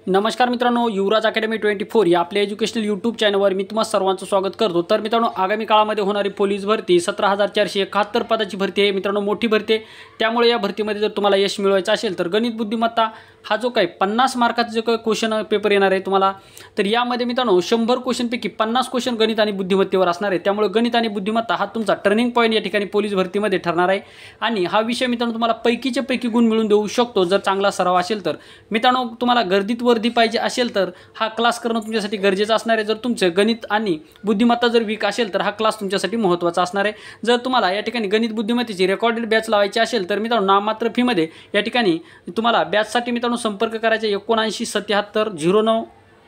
नमस्कार मित्रांनो, युवराज अकॅडमी 24 या आपल्या एज्युकेशनल यूट्यूब चॅनलवर मी तुम्हा सर्वांचं स्वागत करतो। तर मित्रांनो, आगामी काळामध्ये होणारी पोलीस भरती 17,471 पदाची भरती आहे मित्रांनो, मोठी भरती आहे। त्यामुळे या भरतीमध्ये जर तुम्हाला यश मिळवायचं असेल तर गणित बुद्धिमत्ता हा जो काही 50 मार्काचा जो काही क्वेश्चन पेपर येणार आहे तुम्हाला, तर यामध्ये मित्रांनो 100 क्वेश्चनपैकी 50 क्वेश्चन गणित आणि बुद्धिमत्तेवर असणार आहे। त्यामुळे गणित आणि बुद्धिमत्ता हा तुमचा टर्निंग पॉईंट या ठिकाणी पोलीस भरतीमध्ये ठरणार आहे आणि हा विषय मित्रांनो तुम्हाला पैकीचे पैकी गुण मिळवून देऊ शकतो जर चांगला सराव असेल तर। मित्रांनो, तुम्हाला गर्दीत वर्दी पाहिजे असेल तर हा क्लास करणं तुमच्यासाठी गरजेचं असणार आहे। जर तुमचे गणित आणि बुद्धिमत्ता जर वीक असेल तर हा क्लास तुमच्यासाठी महत्त्वाचा असणार आहे। जर तुम्हाला या ठिकाणी गणित बुद्धिमत्तेची रेकॉर्डेड बॅच लावायची असेल तर मित्रांनो नाममात्र फीमध्ये या ठिकाणी तुम्हाला बॅचसाठी मित्रांनो संपर्क करायचा 79 77 09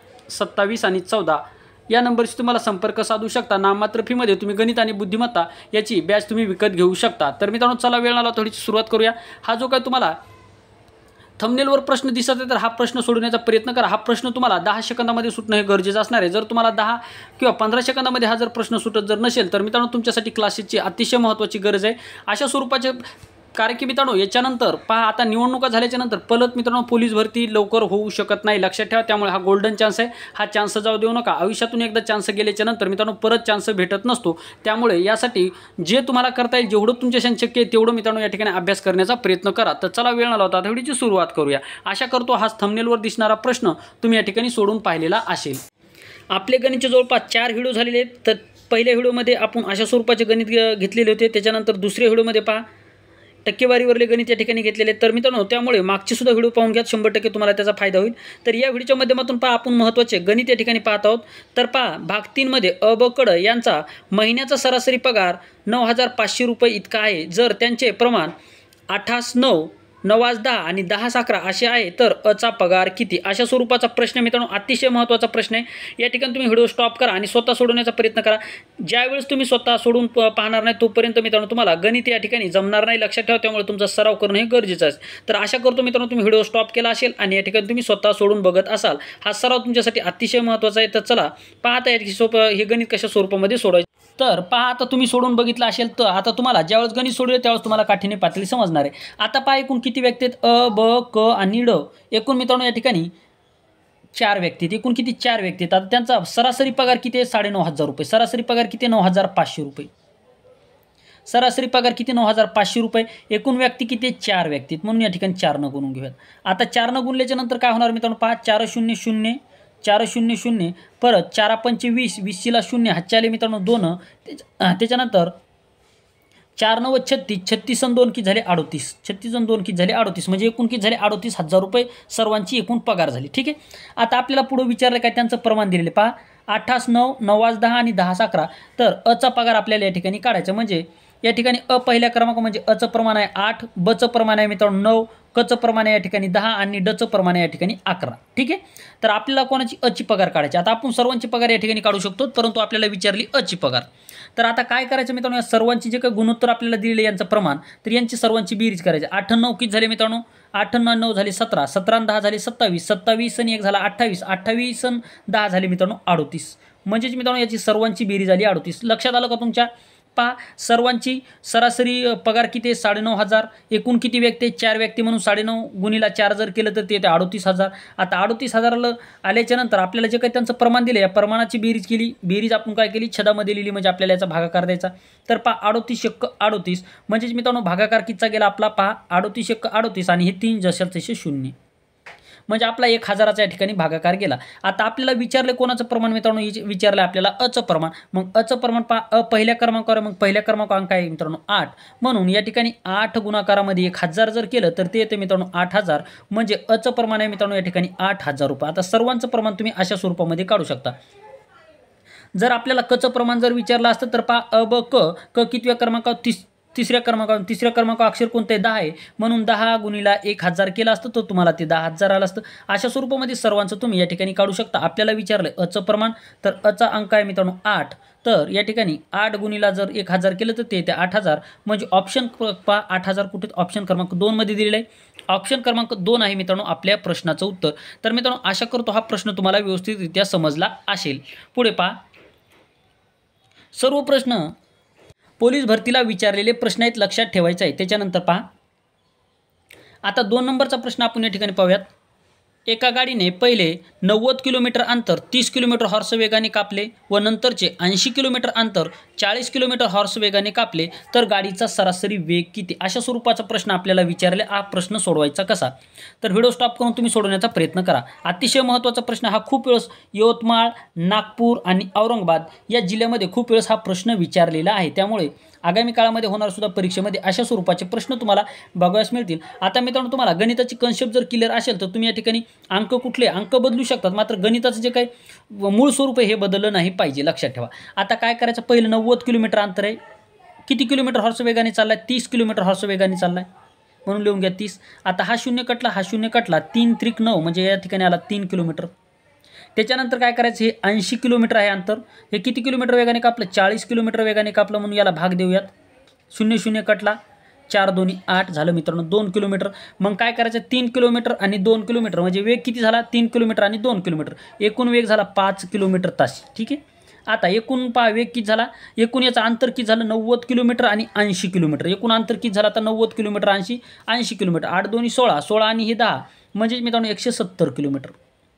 27 आणि 14 या नंबरशी तुम्हाला संपर्क साधू शकता। नाममात्र फीमध्ये तुम्ही गणित आणि बुद्धिमत्ता याची बॅच तुम्ही विकत घेऊ शकता। तर मित्रांनो, चला वेळ न लावता थोडीशी सुरुवात करूया। हा जो काय तुम्हाला थंबनेलवर प्रश्न दिसत आहे तर हा प्रश्न सोडवण्याचा प्रयत्न करा। हा प्रश्न तुम्हाला 10 सेकंदामध्ये सुटणं हे गरजेचं असणार आहे। जर तुम्हाला 10 किंवा 15 सेकंदामध्ये हा जर प्रश्न सुटत जर नसेल तर मित्रांनो तुमच्यासाठी क्लासेसची अतिशय महत्त्वाची गरज आहे अशा स्वरूपाचे। कारण की मित्रांनो याच्यानंतर पहा, आता निवडणुका झाल्याच्या नंतर परत मित्रांनो पोलीस भरती लवकर होऊ शकत नाही, लक्षात ठेवा। त्यामुळे हा गोल्डन चान्स आहे, हा चान्स जाऊ देऊ नका। आयुष्यातून एकदा चान्स गेल्याच्या नंतर मित्रांनो परत चान्स भेटत नसतो। त्यामुळे यासाठी जे तुम्हाला करता येईल जेवढं तुमच्याशी शक्य आहे तेवढं मित्रांनो या ठिकाणी अभ्यास करण्याचा प्रयत्न करा। तर चला वेळ न लावता व्हिडिओची सुरुवात करूया। आशा करतो हा थंबनेलवर दिसणारा प्रश्न तुम्ही या ठिकाणी सोडून पाहिलेला असेल। आपले गणितचे जवळपास 4 व्हिडिओ झालेले आहेत। तर पहिल्या व्हिडिओमध्ये आपण अशा स्वरूपाचे गणित घेतलेले होते, त्याच्यानंतर दुसऱ्या व्हिडिओमध्ये पहा टक्केवारीवरले गणित या ठिकाणी घेतलेले। तर मित्रांनो त्यामुळे मागचे सुद्धा व्हिडिओ पाहून घ्या, 100% तुम्हाला त्याचा फायदा होईल। तर या व्हिडिओच्या माध्यमातून पहा आपण महत्त्वाचे गणित या ठिकाणी पाहत आहोत। तर पहा भाग 3 मध्ये अ ब क ड यांचा महिन्याचा सरासरी पगार 9,500 रुपये इतका आहे। जर त्यांचे प्रमाण 8-9 9-10 आणि 10-11 असे आहे तर अचा पगार किती? अशा स्वरूपाचा प्रश्न मित्रांनो, अतिशय महत्त्वाचा प्रश्न आहे। या ठिकाणी तुम्ही व्हिडिओ स्टॉप करा आणि स्वतः सोडवण्याचा प्रयत्न करा। ज्यावेळेस तुम्ही स्वतः सोडून पाहणार नाही तोपर्यंत मित्रांनो तुम्हाला गणित या ठिकाणी जमणार नाही, लक्षात ठेवा। त्यामुळे तुमचा सराव करणं हे गरजेचं आहे। तर आशा करतो मित्रांनो तुम्ही व्हिडिओ स्टॉप केला असेल आणि या ठिकाणी तुम्ही स्वतः सोडून बघत असाल। हा सराव तुमच्यासाठी अतिशय महत्त्वाचा आहे। तर चला पाहता या सोपं हे गणित कशा स्वरूपामध्ये सोडवायचे। तर पहा, आता तुम्ही सोडून बघितलं असेल तर आता तुम्हाला ज्यावेळेस गणित सोडले त्यावेळेस तुम्हाला काठीण्य पातळी समजणार आहे। आता पहा एकूण किती व्यक्ती आहेत, अ ब क आणि ड। एकूण मित्रांनो या ठिकाणी 4 व्यक्ती आहेत। एकूण किती? 4 व्यक्ती आहेत। आता त्यांचा सरासरी पगार किती आहे? 9,500 रुपये। सरासरी पगार किती? 9,500 रुपये। सरासरी पगार किती? 9,500 रुपये। एकूण व्यक्ती किती? 4 व्यक्ती आहेत, म्हणून या ठिकाणी 4 न गुणून घेऊयात। आता 4 न गुणल्याच्या नंतर काय होणार मित्रांनो, पहा 4 0 0 4 0 0 परत 4 5 20 20 ला 0 हातचे आले मित्रांनो 2। त्याच्यानंतर 4 9 36 36 आणि 2 किती झाले? 38। 36 आणि 2 किती झाले? 38। म्हणजे एकूण किती झाले? 38,000 रुपये सर्वांची एकूण पगार झाली, ठीक आहे। आता आपल्याला पुढे विचारलं काय, त्यांचं प्रमाण दिलेले पहा 8-9 9-10 आणि 10-11 तर अचा पगार आपल्याला या ठिकाणी काढायचा। म्हणजे या ठिकाणी अ पहिल्या क्रमांक म्हणजे अचं प्रमाण आहे 8, बचं प्रमाण आहे मित्रांनो 9, कचं प्रमाण आहे या ठिकाणी 10 आणि डचं प्रमाण आहे या ठिकाणी 11, ठीक आहे। तर आपल्याला कोणाची अची पगार काढायची। आता आपण सर्वांची पगार या ठिकाणी काढू शकतो, परंतु आपल्याला विचारली अची पगार। तर आता काय करायचं मित्रांनो, या सर्वांची जे काही गुणोत्तर आपल्याला दिलेले यांचं प्रमाण, तर यांची सर्वांची बेरीज करायची। 8 9 किती झाले मित्रांनो? 8 9 झाले 17, 17 आणि 10 झाले 27, 27 आणि 1 झाला 28, 28 आणि 10 झाले मित्रांनो 38। म्हणजेच मित्रांनो याची सर्वांची बेरीज आली 38। लक्षात आलं का तुमच्या? पहा सर्वांची सरासरी पगार किती आहे? 9,500। एकूण किती व्यक्ती? 4 व्यक्ती, म्हणून 9.5 गुणिला 4 जर केलं तर ते येते 38,000। आता 38,000 आल्याच्या नंतर आपल्याला जे काही त्यांचं प्रमाण दिलं या प्रमाणाची बेरीज केली। बेरीज आपण काय केली? छदामध्ये लिहिली, म्हणजे आपल्याला याचा भागाकार द्यायचा। तर पहा 38 × 38 म्हणजेच मित्रांनो भागाकार कितीचा गेला आपला? पहा 38 × 38 आणि हे 3 जशाचे तसे 0, म्हणजे आपला 1,000चा या ठिकाणी भागाकार गेला। आता आपल्याला विचारले कोणाचं प्रमाण मित्रांनो? विचारलं आपल्याला अचं प्रमाण। मग अचं प्रमाण पहा अ पहिल्या क्रमांकावर, मग पहिल्या क्रमांक अंक आहे मित्रांनो 8, म्हणून या ठिकाणी 8 गुणाकारामध्ये 1,000 जर केलं तर ते येते मित्रांनो 8,000। म्हणजे अचं प्रमाण आहे मित्रांनो या ठिकाणी 8,000 रुपये। आता सर्वांचं प्रमाण तुम्ही अशा स्वरूपामध्ये काढू शकता। जर आपल्याला कचं प्रमाण जर विचारलं असतं तर पहा अ ब क कितव्या क्रमांकावर? तिसऱ्या क्रमांकावर अक्षर कोणतं आहे? 10 आहे, म्हणून 10 गुणिला 1,000 केलं असतं तर तुम्हाला ते 10,000 आलं असतं। अशा स्वरूपामध्ये सर्वांचं तुम्ही या ठिकाणी काढू शकता। आपल्याला विचारलं अचं प्रमाण, तर अचा अंक आहे मित्रांनो 8, तर या ठिकाणी 8 गुणिला जर 1,000 केलं तर ते येते 8,000। म्हणजे ऑप्शन पहा 8,000 कुठे? ऑप्शन क्रमांक 2 मध्ये दिलेला आहे। ऑप्शन क्रमांक 2 आहे मित्रांनो आपल्या प्रश्नाचं उत्तर। तर मित्रांनो आशा करतो हा प्रश्न तुम्हाला व्यवस्थितरित्या समजला असेल। पुढे पहा, सर्व प्रश्न पोलीस भरतीला विचारलेले प्रश्न आहेत, लक्षात ठेवायचं आहे। त्याच्यानंतर पहा आता 2 नंबरचा प्रश्न आपण या ठिकाणी पाहूयात। एका गाडीने पहिले 90 किलोमीटर अंतर 30 किलोमीटर हॉर्स वेगाने कापले व नंतरचे 80 किलोमीटर अंतर 40 किलोमीटर हॉर्स वेगाने कापले तर गाडीचा सरासरी वेग किती? अशा स्वरूपाचा प्रश्न आपल्याला विचारले. हा प्रश्न सोडवायचा कसा? तर व्हिडिओ स्टॉप करून तुम्ही सोडवण्याचा प्रयत्न करा. अतिशय महत्त्वाचा प्रश्न हा. खूप वेळेस यवतमाळ, नागपूर आणि औरंगाबाद या जिल्ह्यामध्ये खूप वेळेस हा प्रश्न विचारलेला आहे. त्यामुळे आगामी काळामध्ये होणार सुद्धा परीक्षेमध्ये अशा स्वरूपाचे प्रश्न तुम्हाला बघायला मिळतील. आता मित्रांनो, तुम्हाला गणिताची कन्सेप्ट जर क्लिअर असेल तर तुम्ही या ठिकाणी अंक कुठले अंक बदलू शकतात. मात्र गणिताचं जे काही मूळ स्वरूप आहे हे बदललं नाही पाहिजे, लक्षात ठेवा. आता काय करायचं? पहिलं 90 किलोमीटर अंतर आहे. किती किलोमीटर हॉर्स वेगाने चाललाय? 30 किलोमीटर हॉर्स वेगाने चाललाय, म्हणून लिहून घ्या 30. आता हा शून्य कटला, हा शून्य कटला, 3 त्रिक 9 म्हणजे या ठिकाणी आला 3 किलोमीटर. त्याच्यानंतर काय करायचं? हे 80 किलोमीटर आहे अंतर. हे किती किलोमीटर वेगाने कापलं? 40 किलोमीटर वेगाने कापलं, म्हणून याला भाग देऊयात. शून्य शून्य कटला, 4 दोन्ही 8 झालं मित्रांनो 2 किलोमीटर. मग काय करायचं? 3 किलोमीटर आणि 2 किलोमीटर म्हणजे वेग किती झाला? 3 किलोमीटर आणि 2 किलोमीटर. एकूण वेग झाला 5 किलोमीटर तास. ठीक आहे. आता एकूण वेग किती झाला? एकूण याचं अंतर किती झालं? 90 किलोमीटर आणि 80 किलोमीटर. एकूण अंतर किती झालं आता? 90 किलोमीटर 80 किलोमीटर. 8 दोन्ही 16, 16 आणि हे 10 म्हणजे मित्रांनो 170 किलोमीटर.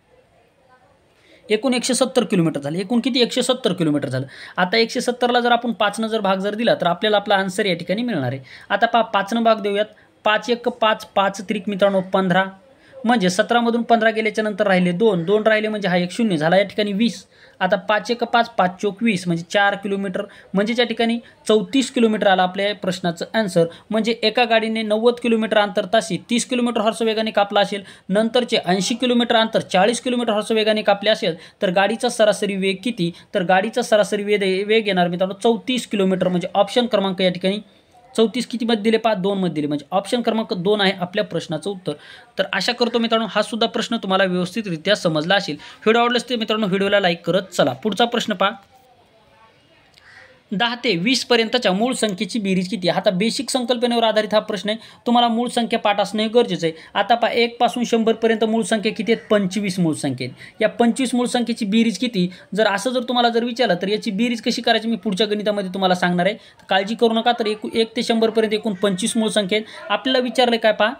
एकूण 170 किलोमीटर झाले. एकूण किती? 170 किलोमीटर झालं. आता 170ला जर आपण 5 जर भाग जर दिला तर आपल्याला आपला आन्सर या ठिकाणी मिळणार आहे. आता 5 भाग देऊयात. 5 1 5, 5 त्रिक मित्रांनो 15 म्हणजे 17मधून 15 गेल्याच्या नंतर राहिले 2, 2 राहिले म्हणजे हा एक शून्य झाला या ठिकाणी 20. आता 5 1 5, 5 चौक 20 म्हणजे 4 किलोमीटर म्हणजे या ठिकाणी 34 किलोमीटर आला आपल्या प्रश्नाचं आन्सर. म्हणजे एका गाडीने 90 किलोमीटर अंतर तासी 30 किलोमीटर हॉर्स वेगाने कापला असेल, नंतरचे 80 किलोमीटर अंतर 40 किलोमीटर हॉर्स वेगाने कापले असेल तर गाडीचा सरासरी वेग किती? तर गाडीचा सरासरी वेग येणार मित्रांनो 34 किलोमीटर. म्हणजे ऑप्शन क्रमांक या ठिकाणी 34 कितीमध्ये दिले? 2 मध्ये दिले. म्हणजे ऑप्शन क्रमांक 2 आहे आपल्या प्रश्नाचं उत्तर. तर आशा करतो मित्रांनो हा सुद्धा प्रश्न तुम्हाला व्यवस्थितरित्या समजला असेल. व्हिडिओ आवडल्यास ते मित्रांनो व्हिडिओला लाईक करत चला. पुढचा प्रश्न पहा. 10 ते 20 पर्यंतच्या मूळ संख्येची बेरीज किती? आता बेसिक संकल्पनेवर आधारित हा प्रश्न आहे. तुम्हाला मूळ संख्या पाठ असणे गरजेचं आहे. आता पहा 1 पासून 100 पर्यंत मूळ संख्या किती आहेत? 25 मूळ संख्या आहेत. या 25 मूळ संख्येची बेरीज किती? जर असं जर तुम्हाला जर विचारलं तर याची बेरीज कशी करायची मी पुढच्या गणितामध्ये तुम्हाला सांगणार आहे. काळजी करू नका. तर 1 ते 100 पर्यंत एकूण 25 मूळ संख्या आहेत. आपल्याला विचारले काय पहा?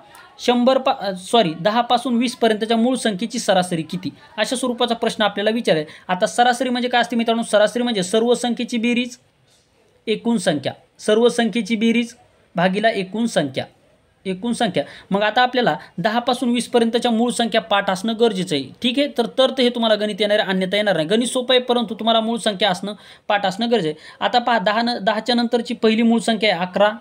10 पासून 20 पर्यंतच्या मूळ संख्येची सरासरी किती? अशा स्वरूपाचा प्रश्न आपल्याला विचारायचा. आता सरासरी म्हणजे काय असते मित्रांनो? सरासरी म्हणजे सर्व संख्येची बेरीज एकूण संख्या, सर्व संख्येची बेरीज भागिला एकूण संख्या, एकूण संख्या. मग आता आपल्याला 10 पासून 20 पर्यंतच्या मूळ संख्या पाठ असणं गरजेचं आहे. ठीक आहे. तर हे तुम्हाला गणित येणार आहे, अन्यथा येणार नाही. गणित सोपं आहे परंतु तुम्हाला मूळ संख्या असणं पाठ असणं गरजेचं आहे. आता पहा 10च्या नंतरची पहिली मूळ संख्या आहे 11.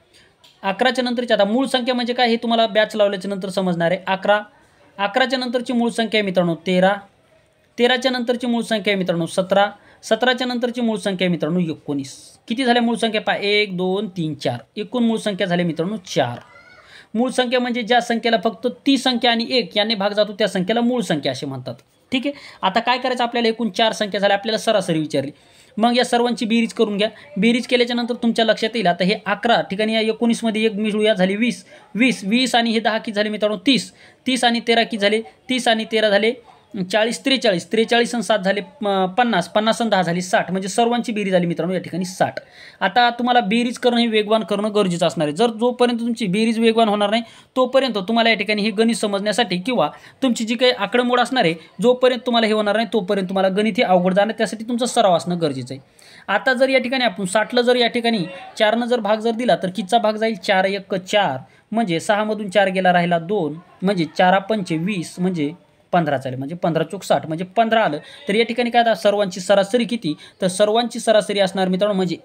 11च्या नंतरची आता मूळ संख्या म्हणजे काय हे तुम्हाला बॅच लावल्याच्या नंतर समजणार आहे. 11. 11च्या नंतरची मूळ संख्या आहे मित्रांनो 13. 13च्या नंतरची मूळ संख्या आहे मित्रांनो 17. 17च्या नंतरची मूळ संख्या आहे मित्रांनो 19. किती झाल्या मूळ संख्या? पहा 1 2 3 4. एकूण मूळ संख्या झाल्या मित्रांनो 4. मूळ संख्या म्हणजे ज्या संख्येला फक्त ती संख्या आणि 1 याने भाग जातो त्या संख्येला मूळ संख्या असे म्हणतात. ठीक आहे. आता काय करायचं? आपल्याला एकूण 4 संख्या झाल्या, आपल्याला सरासरी विचारली. मग या सर्वांची बेरीज करून घ्या. बेरीज केल्याच्या नंतर तुमच्या लक्षात येईल आता हे 11 ठिकाणी या 19 मध्ये 1 मिळूया झाली 20. 20 आणि हे 10 किती झाले मित्रांनो 30. 30 आणि 13 किती झाले? 30 आणि 13 झाले 40. 43 आणि 7 झाले 50. 50 आणि 10 झाली 60. म्हणजे सर्वांची बेरीज झाली मित्रांनो या ठिकाणी 60. आता तुम्हाला बेरीज करणं हे वेगवान करणं गरजेचं असणार आहे. जर जोपर्यंत तुमची बेरीज वेगवान होणार नाही तोपर्यंत तुम्हाला या ठिकाणी हे गणित समजण्यासाठी किंवा तुमची जी काही आकडेमोड असणार आहे जोपर्यंत तुम्हाला हे होणार नाही तोपर्यंत तुम्हाला गणित हे अवघड जाणार. त्यासाठी तुमचा सराव असणं गरजेचं आहे. आता जर या ठिकाणी आपण 60ला जर या ठिकाणी 4 जर भाग जर दिला तर कितीचा भाग जाईल? 4 1 4 म्हणजे 6 मधून 4 गेला राहिला 2 म्हणजे 4 5 20 म्हणजे 15 चालेल. म्हणजे 15 चौक 60 म्हणजे 15 आलं. तर या ठिकाणी काय आता सर्वांची सरासरी किती? तर सर्वांची सरासरी असणार मित्रांनो म्हणजे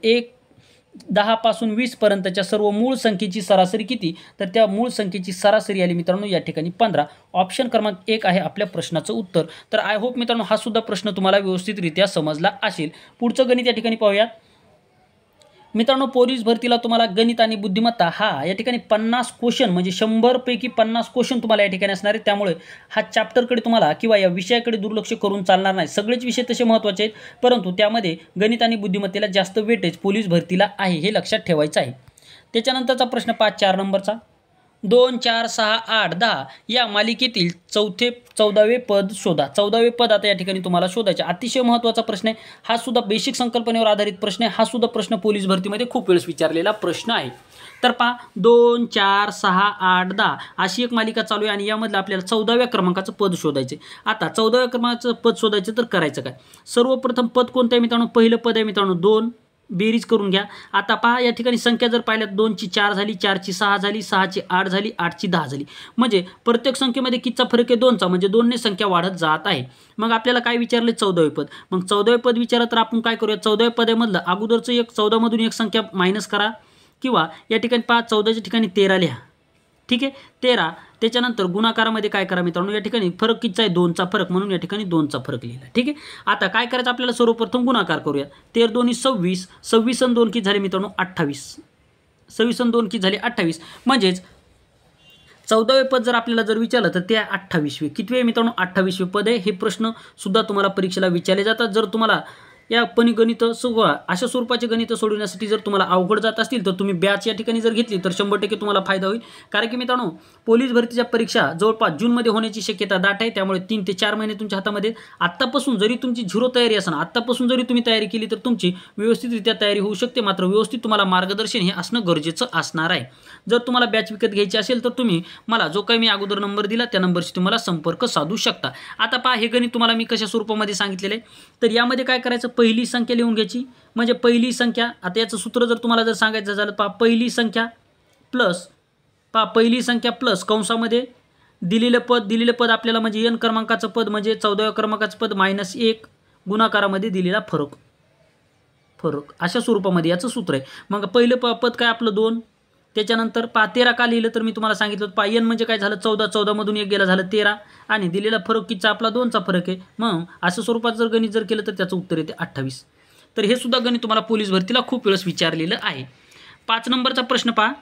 10 पासून 20 पर्यंतच्या सर्व मूळ संख्येची सरासरी किती? तर त्या मूळ संख्येची सरासरी आली मित्रांनो या ठिकाणी 15. ऑप्शन क्रमांक 1 आहे आपल्या प्रश्नाचं उत्तर. तर आय होप मित्रांनो हा सुद्धा प्रश्न तुम्हाला व्यवस्थितरित्या समजला असेल. पुढचं गणित या ठिकाणी पाहूया मित्रांनो. पोलीस भरतीला तुम्हाला गणित आणि बुद्धिमत्ता हा या ठिकाणी 50 क्वेश्चन म्हणजे 100 पैकी 50 क्वेश्चन तुम्हाला या ठिकाणी असणार आहे. त्यामुळे हा चॅप्टरकडे तुम्हाला किंवा या विषयाकडे दुर्लक्ष करून चालणार नाही. सगळेच विषय तसे महत्त्वाचे आहेत परंतु त्यामध्ये गणित आणि बुद्धिमत्तेला जास्त वेटेज पोलीस भरतीला आहे हे लक्षात ठेवायचं आहे. त्याच्यानंतरचा प्रश्न 4 नंबरचा. 2, 4, 6, 8, 10 या मालिकेतील 14वे पद शोधा. 14वे पद आता या ठिकाणी तुम्हाला शोधायचे. अतिशय महत्त्वाचा प्रश्न आहे. हा सुद्धा बेसिक संकल्पनेवर आधारित प्रश्न आहे. हा सुद्धा प्रश्न पोलीस भरतीमध्ये खूप वेळेस विचारलेला प्रश्न आहे. तर पहा 2, 4, 6, 8, 10 अशी एक मालिका चालू आहे आणि यामधलं आपल्याला 14व्या क्रमांकाचं पद शोधायचे. आता 14व्या क्रमांकाचं पद शोधायचं तर करायचं काय? सर्वप्रथम पद कोणतं आहे मित्रांनो? पहिलं पद आहे मित्रांनो 2. बेरीज करून घ्या. आता पहा या ठिकाणी संख्या जर पाहिल्यात 2 ची 4 झाली, 4 ची 6 झाली, 6 ची 8 झाली, 8 ची 10 झाली. म्हणजे प्रत्येक संख्येमध्ये कितीचा फरक आहे? 2चा. म्हणजे 2ने संख्या वाढत जात आहे. मग आपल्याला काय विचारले? 14वे पद. मग 14वे पद विचारलं तर आपण काय करूया? 14व्या पदामधलं अगोदरचं एक 14 मधून एक संख्या मायनस करा किंवा या ठिकाणी पहा 14च्या ठिकाणी 13 लिहा. ठीक आहे, 13. त्याच्यानंतर गुणाकारामध्ये काय करा मित्रांनो? या ठिकाणी फरक कितीचा आहे? 2चा फरक, म्हणून या ठिकाणी 2चा फरक लिहिला. ठीक आहे, आता काय करायचं आपल्याला? सर्वप्रथम गुणाकार करूया. 13 2 26, 26 आणि 2 किती झाले मित्रांनो? 28. 26 आणि 2 किती झाले? 28. म्हणजेच 14वे पद जर आपल्याला जर विचारलं तर ते 28वे. कितवे आहे मित्रांनो? 28वे पद आहे. हे प्रश्न सुद्धा तुम्हाला परीक्षेला विचारले जातात. जर तुम्हाला या गणित अशा स्वरूपाचे गणित सोडवण्यासाठी जर तुम्हाला अवघड जात असतील तर तुम्ही बॅच या ठिकाणी जर घेतली तर 100% तुम्हाला फायदा होईल. कारण की मित्रांनो पोलीस भरतीच्या परीक्षा जवळपास जूनमध्ये होण्याची शक्यता दाट आहे. त्यामुळे 3 ते 4 महिने तुमच्या हातामध्ये. आत्तापासून जरी तुमची झिरो तयारी असेल, आत्तापासून जरी तुम्ही तयारी केली तर तुमची व्यवस्थितरित्या तयारी होऊ शकते. मात्र व्यवस्थित तुम्हाला मार्गदर्शन हे असणं गरजेचं असणार आहे. जर तुम्हाला बॅच विकत घ्यायची असेल तर तुम्ही मला जो काही मी अगोदर नंबर दिला त्या नंबरशी तुम्हाला संपर्क साधू शकता. आता पहा हे गणित तुम्हाला मी कशा स्वरूपामध्ये सांगितलेलं आहे. तर यामध्ये काय करायचं? पहिली संख्या लिहून घ्यायची. म्हणजे पहिली संख्या, आता याचं सूत्र जर तुम्हाला जर सांगायचं झालं पहा पहिली संख्या प्लस कंसामध्ये दिलेलं पद आपल्याला म्हणजे n क्रमांकाचं पद म्हणजे 14व्या क्रमांकाचं पद -1 गुणाकारामध्ये दिलेला फरक अशा स्वरूपामध्ये याचं सूत्र आहे. मग पहिलं पद काय आपलं 2. त्याच्यानंतर 13 का लिहिलं तर मी तुम्हाला सांगितलं होतं n म्हणजे काय झालं? 14 मधून 1 गेला झालं 13 आणि दिलेला फरक कितीचा? आपला 2चा फरक आहे. मग असं स्वरूपात जर गणित जर केलं तर त्याचं उत्तर येते 28. तर हे सुद्धा गणित तुम्हाला पोलीस भरतीला खूप वेळेस विचारलेलं आहे. 5 नंबरचा प्रश्न पहा.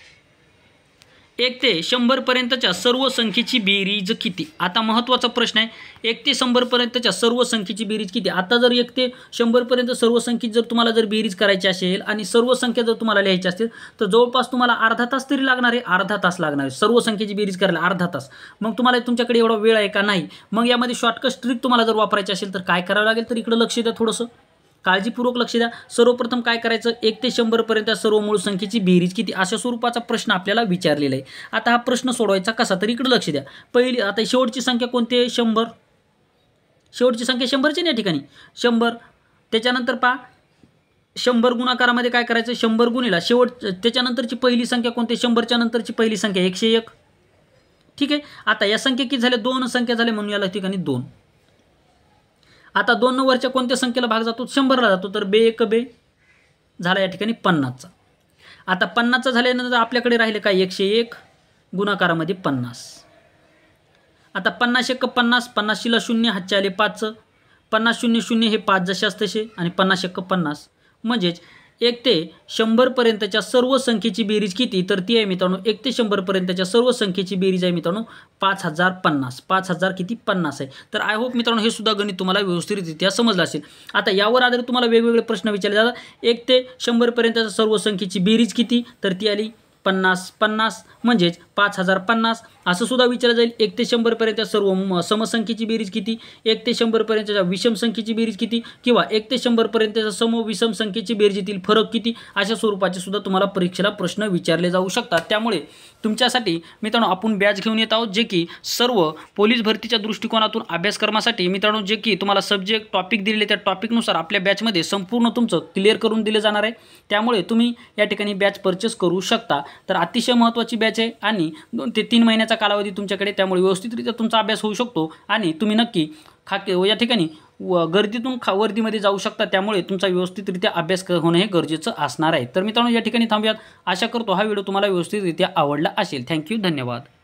1 ते 100 पर्यंतच्या सर्व संख्येची बेरीज किती? आता महत्त्वाचा प्रश्न आहे. 1 ते 100 पर्यंतच्या सर्व संख्येची बेरीज किती? आता जर 1 ते 100 पर्यंत सर्व संख्येची जर तुम्हाला जर बेरीज करायची असेल आणि सर्व संख्या जर तुम्हाला लिहायची असतील तर जवळपास तुम्हाला अर्धा तास तरी लागणार आहे. अर्धा तास लागणार आहे सर्व संख्येची बेरीज करायला, अर्धा तास. मग तुम्हाला तुमच्याकडे एवढा वेळ आहे का? नाही. मग यामध्ये शॉर्टकट ट्रिक तुम्हाला जर वापरायची असेल तर काय करावं लागेल? तर इकडे लक्ष द्या, थोडंसं काळजीपूर्वक लक्ष द्या. सर्वप्रथम काय करायचं? 1 ते 100 पर्यंत सर्व मूळ संख्येची बेरीज किती? अशा स्वरूपाचा प्रश्न आपल्याला विचारलेला आहे. आता हा प्रश्न सोडवायचा कसा? तर इकडे लक्ष द्या. पहिली आता शेवटची संख्या कोणती आहे? 100. शेवटची संख्या 100ची या ठिकाणी 100. त्याच्यानंतर पहा 100 गुणाकारामध्ये काय करायचं? 100 गुणिला त्याच्यानंतरची पहिली संख्या कोणती? 100च्या नंतरची पहिली संख्या 101. ठीक आहे, आता या संख्या किती झाल्या? 2 संख्या झाल्या म्हणून याला ठिकाणी 2. आता 2 वरच्या कोणत्या संख्येला भाग जातो? 100ला जातो. तर 2 1 2 झाला या ठिकाणी 50चा. आता 50चा झाल्यानंतर आपल्याकडे राहिले काय? 101 गुणाकारामध्ये 50. आता 50 1 50, 50 ला 0 हातचे आले 5. 50 0 0 हे 5 जशास तसे आणि 50 1 50. म्हणजेच 1 ते 100 पर्यंतच्या सर्व संख्येची बेरीज किती? तर ती आहे मित्रांनो 1 ते 100 पर्यंतच्या सर्व संख्येची बेरीज आहे मित्रांनो 5050. 5000 किती? 50 आहे. तर आय होप मित्रांनो हे सुद्धा गणित तुम्हाला व्यवस्थितरित्या समजलं असेल. आता यावर आधारित तुम्हाला वेगवेगळे प्रश्न विचारले जातात. 1 ते 100 पर्यंतच्या सर्व संख्येची बेरीज किती? तर ती आली 50 म्हणजेच 5050. असं सुद्धा विचारलं जाईल 1 ते 100 पर्यंत सर्व समसंख्येची बेरीज किती? 1 ते 100 पर्यंतच्या विषम संख्येची बेरीज किती? किंवा 1 ते 100 पर्यंतच्या सम विषम संख्येची बेरीजीतील फरक किती? अशा स्वरूपाचे सुद्धा तुम्हाला परीक्षेला प्रश्न विचारले जाऊ शकतात. त्यामुळे तुमच्यासाठी मित्रांनो आपण बॅच घेऊन येत आहोत जे की सर्व पोलीस भरतीच्या दृष्टिकोनातून अभ्यासक्रमासाठी मित्रांनो जे की तुम्हाला सब्जेक्ट टॉपिक दिलेले त्या टॉपिकनुसार आपल्या बॅचमध्ये संपूर्ण तुमचं क्लिअर करून दिले जाणार आहे. त्यामुळे तुम्ही या ठिकाणी बॅच परचेस करू शकता. तर अतिशय महत्त्वाची बॅच आहे आणि 2 ते 3 महिन्याचा कालावधी तुमच्याकडे. त्यामुळे व्यवस्थितरित्या तुमचा अभ्यास होऊ शकतो आणि तुम्ही नक्की या ठिकाणी गर्दीतून वर्दीमध्ये जाऊ शकता. त्यामुळे तुमचा व्यवस्थितरित्या अभ्यास होणं हे गरजेचं असणार आहे. तर मित्रांनो या ठिकाणी थांबूयात. आशा करतो हा व्हिडिओ तुम्हाला व्यवस्थितरित्या आवडला असेल. थँक्यू, धन्यवाद.